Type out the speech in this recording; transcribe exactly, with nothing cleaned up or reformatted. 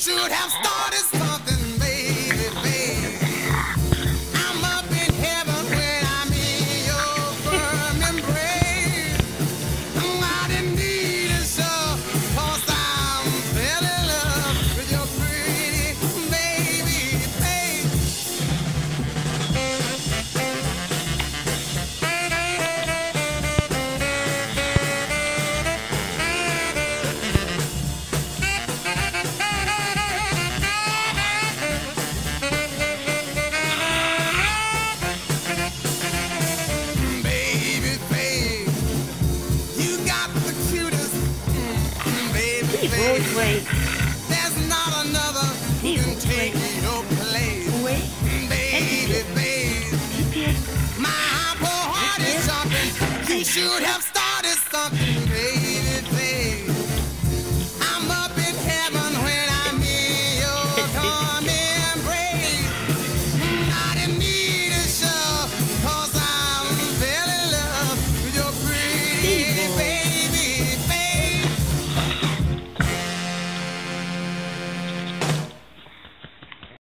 should have started something, baby, baby. I'm up in heaven when I'm in your firm embrace. I didn't need it so, 'cause I'm fell in love with your pretty baby face. Baby face, you got the cutest mm, baby Hey, face. wait, wait. There's not another who Hey, can take wait. your place. Wait. Baby face, Yes. my apple heart is jumping. You should have started something, baby.